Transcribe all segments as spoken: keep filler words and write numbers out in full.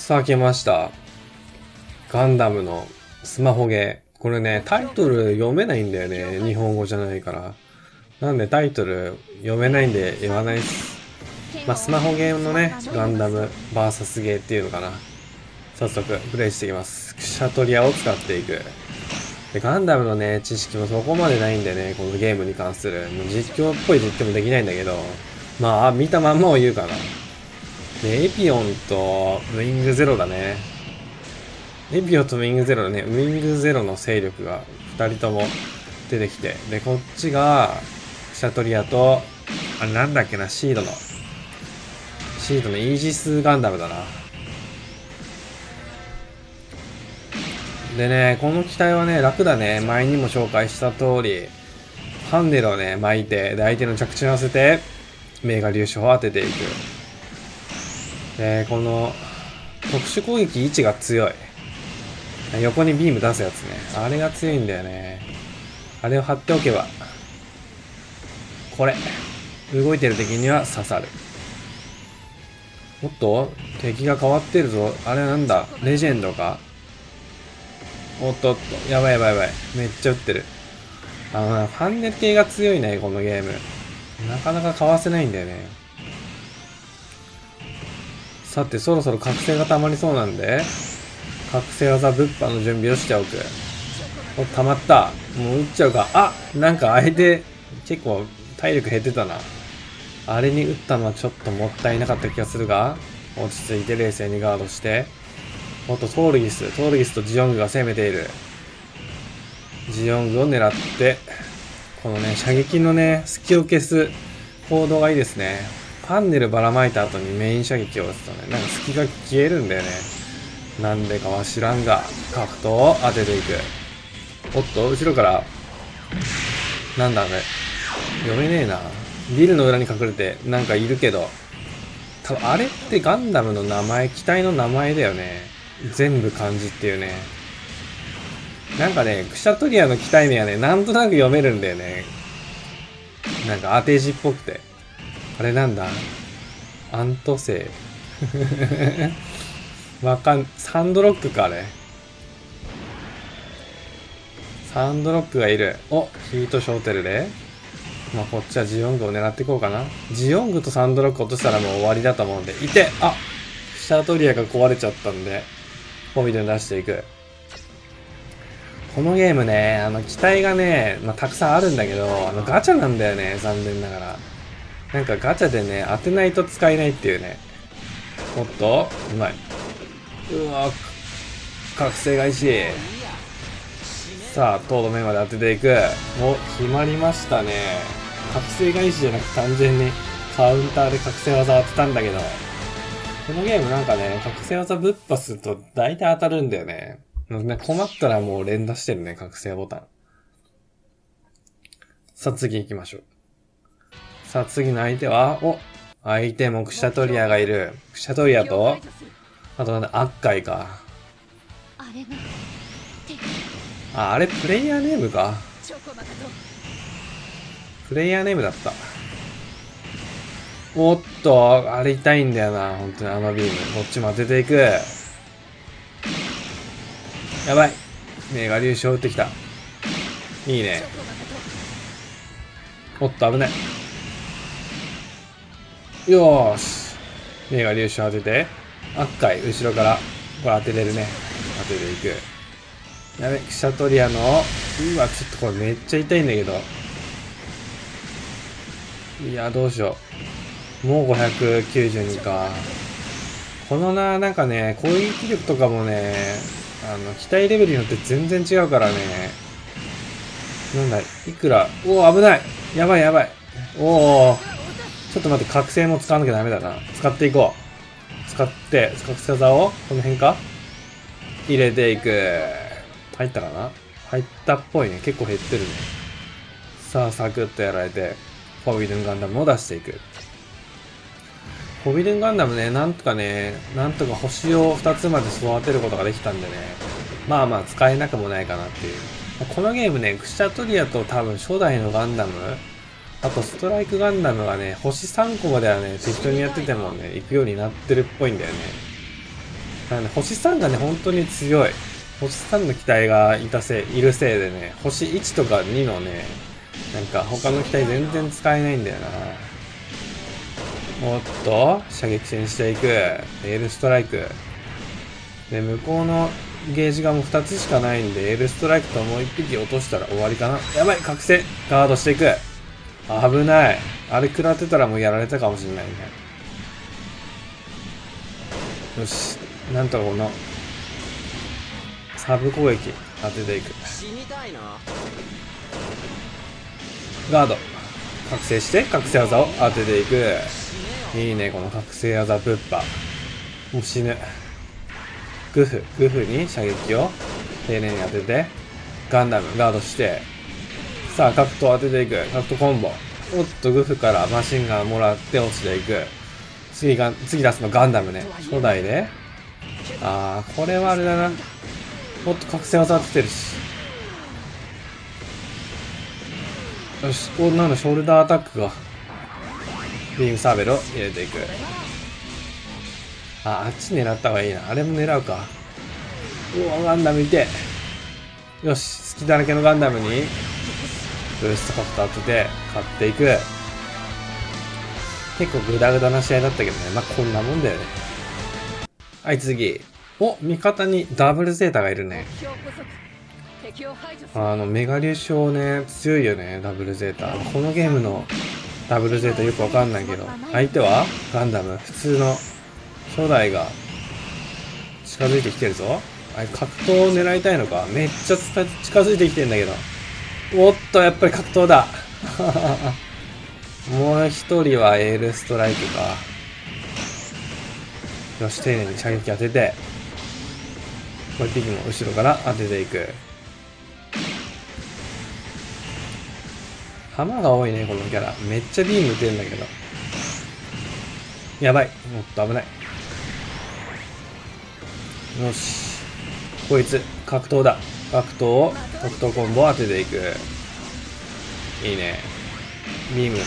さあ来ました。ガンダムのスマホゲー。これね、タイトル読めないんだよね。日本語じゃないから。なんでタイトル読めないんで言わないっす。まあ、スマホゲームのね、ガンダム ブイエス ゲーっていうのかな。早速プレイしていきます。クシャトリアを使っていく。で、ガンダムのね、知識もそこまでないんでね、このゲームに関する。もう実況っぽい実況もできないんだけど、まあ、見たまんまを言うかな。で、エピオンとウィングゼロだね。エピオンとウィングゼロだね。ウィングゼロの勢力がふたりとも出てきて。で、こっちが、シャトリアと、あれなんだっけな、シードの。シードのイージスガンダムだな。でね、この機体はね、楽だね。前にも紹介した通り、ハンネルをね、巻いて、で、相手の着地に合わせて、メガ粒子を当てていく。で、この、特殊攻撃位置が強い。横にビーム出すやつね。あれが強いんだよね。あれを貼っておけば。これ。動いてる敵には刺さる。おっと敵が変わってるぞ。あれなんだレジェンドか。おっとっと。やばいやばいやばい。めっちゃ撃ってる。あの、ファンネル系が強いね、このゲーム。なかなかかわせないんだよね。さて、そろそろ覚醒が溜まりそうなんで、覚醒技物販の準備をしておく。お、溜まった。もう撃っちゃうか。あ、なんか相手、結構体力減ってたな。あれに撃ったのはちょっともったいなかった気がするが、落ち着いて冷静にガードして、おっと、トールギス、トールギスとジオングが攻めている。ジオングを狙って、このね、射撃のね、隙を消す行動がいいですね。パンネルばらまいた後にメイン射撃を打つとね、なんか隙が消えるんだよね。なんでかは知らんが、格闘を当てていく。おっと、後ろから、なんだあれ。読めねえな。ビルの裏に隠れて、なんかいるけど、多分あれってガンダムの名前、機体の名前だよね。全部漢字っていうね。なんかね、クシャトリアの機体名はね、なんとなく読めるんだよね。なんか当て字っぽくて。あれなんだアント星。わかん、サンドロックか、あれ。サンドロックがいる。お、ヒートショーテルで。まあ、こっちはジオングを狙っていこうかな。ジオングとサンドロック落としたらもう終わりだと思うんで。いてあシャトリアが壊れちゃったんで、フォビデン出していく。このゲームね、あの、機体がね、まあ、たくさんあるんだけど、あの、ガチャなんだよね、残念ながら。なんかガチャでね、当てないと使えないっていうね。おっと、うまい。うわ、覚醒返し。さあ、とどめまで当てていく。お、決まりましたね。覚醒返しじゃなく単純にカウンターで覚醒技当てたんだけど、このゲームなんかね、覚醒技ぶっぱすると大体当たるんだよね。困ったらもう連打してるね、覚醒ボタン。さあ、次行きましょう。さあ、次の相手は、お、相手もクシャトリアがいる。クシャトリアと、あとなんだ、アッカイか。あ、あれプレイヤーネームか。プレイヤーネームだった。おっと、あれ痛いんだよな、本当にあのビーム。こっちも当てていく。やばい。メガ粒子を打ってきた。いいね。おっと、危ない。よーし。メガ粒子を当てて。アッカイ、後ろから。これ当てれるね。当てていく。やべ、クシャトリアの、うわ、ちょっとこれめっちゃ痛いんだけど。いや、どうしよう。もうごひゃくきゅうじゅうにか。このな、なんかね、攻撃力とかもね、あの、機体レベルによって全然違うからね。なんだ、いくら、おお、危ない。やばいやばい。おお。ちょっと待って、覚醒も使わなきゃダメだな。使っていこう。使って、覚醒技を、この辺か入れていく。入ったかな入ったっぽいね。結構減ってるね。さあ、サクッとやられて、フォービデンガンダムを出していく。フォービデンガンダムね、なんとかね、なんとか星をふたつまで育てることができたんでね。まあまあ、使えなくもないかなっていう。このゲームね、クシャトリアと多分初代のガンダム、あとストライクガンダムがね、星さんこまではね、適当にやっててもね、行くようになってるっぽいんだよね。 なんで、星さんがね、本当に強い。星さんの機体がいたせい、いるせいでね、星いちとかにのね、なんか他の機体全然使えないんだよな。おっと、射撃戦していく。エールストライク。で、向こうのゲージがもうふたつしかないんで、エールストライクともういっぴき落としたら終わりかな。やばい、覚醒。ガードしていく。危ない。あれ食らってたらもうやられたかもしれないね。よし。なんとかこの、サブ攻撃当てていく。ガード。覚醒して、覚醒技を当てていく。いいね、この覚醒技ぶっぱ。もう死ぬ。グフ、グフに射撃を丁寧に当てて、ガンダムガードして、さあ、格闘当てていく。格闘コンボ。おっと、グフからマシンガンもらって落ちていく。次が、次出すのガンダムね。初代で。あー、これはあれだな。もっと覚醒技当ててるし。よし、こんなのショルダーアタックが。ビームサーベルを入れていく。あ、あっち狙った方がいいな。あれも狙うか。うわ、ガンダムいて。よし、隙だらけのガンダムに、ブーストカット当てて、買っていく。結構グダグダな試合だったけどね。まあ、こんなもんだよね。はい、次。お、味方にダブルゼータがいるね。あの、メガ粒子ね、強いよね、ダブルゼータ。このゲームのダブルゼータよくわかんないけど、相手はガンダム、普通の初代が近づいてきてるぞ。あれ、格闘を狙いたいのか。めっちゃ近づいてきてんだけど。おっと、やっぱり格闘だ。もう一人はエールストライクか。よし、丁寧に射撃当てて、もう一匹も後ろから当てていく。弾が多いね、このキャラ。めっちゃビーム撃てんだけど。やばい。もっと危ない。よし。こいつ、格闘だ。格闘を、格闘コンボを当てていく。いいね。ビーム。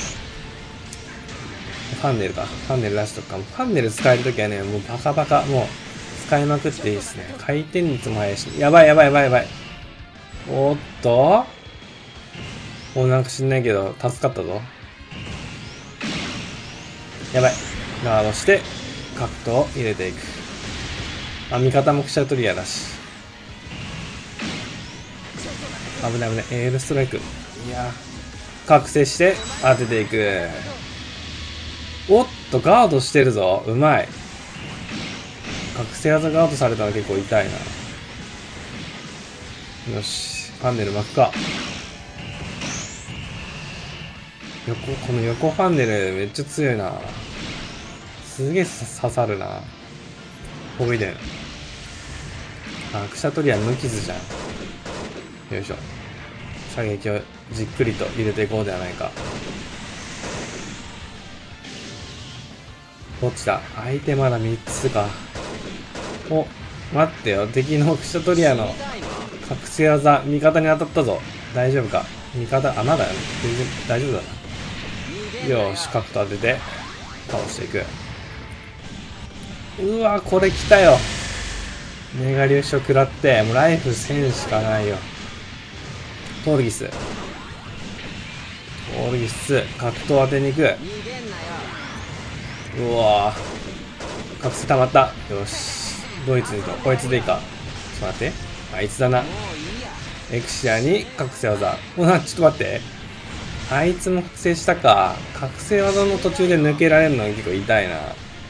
ファンネルか。ファンネル出しとくかも。ファンネル使えるときはね、もうバカバカ、もう、使いまくっていいですね。回転率も速いし。やばいやばいやばいやばい。おっともうなんか知んないけど、助かったぞ。やばい。ガードして、格闘を入れていく。あ、味方もクシャトリアだし。危ない危ない。エールストライク。いやー。覚醒して、当てていく。おっと、ガードしてるぞ。うまい。覚醒技ガードされたら結構痛いな。よし。ファンネル巻くか。横、この横ファンネルめっちゃ強いな。すげえ刺さるな。ほいで。あ、クシャトリア無傷じゃん。よいしょ。射撃をじっくりと入れていこうではないか。どっちだ？相手まだみっつか。お、待ってよ。敵のクシャトリアの覚醒技、味方に当たったぞ。大丈夫か？味方、あ、まだ全然大丈夫だな。よし、角と当てて、倒していく。うわ、これ来たよ。メガ粒子食らって、もうライフせんしかないよ。トールギス。トールギス、格闘当てに行く。うわぁ。覚醒溜まった。よし。ドイツにと、こいつでいいか。ちょっと待って。あいつだな。エクシアに覚醒技。うわ、ちょっと待って。あいつも覚醒したか。覚醒技の途中で抜けられるのが結構痛いな。よ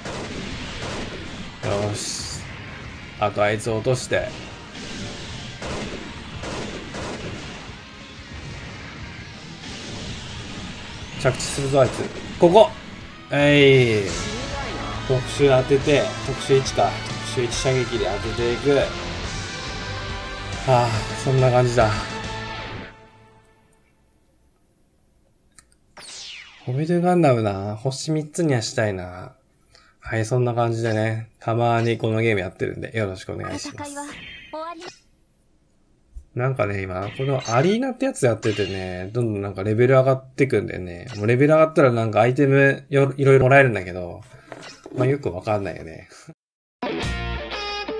し。あとあいつを落として。着地するぞ、あいつ。ここえい。特殊当てて、特殊いちか。特殊いち射撃で当てていく。はあ、そんな感じだ。ホビルガンダムな。星みっつにはしたいな。はい、そんな感じでね。たまにこのゲームやってるんで、よろしくお願いします。なんかね、今、このアリーナってやつやっててね、どんどんなんかレベル上がってくんでね。もうレベル上がったらなんかアイテムよいろいろもらえるんだけど、まあよくわかんないよね。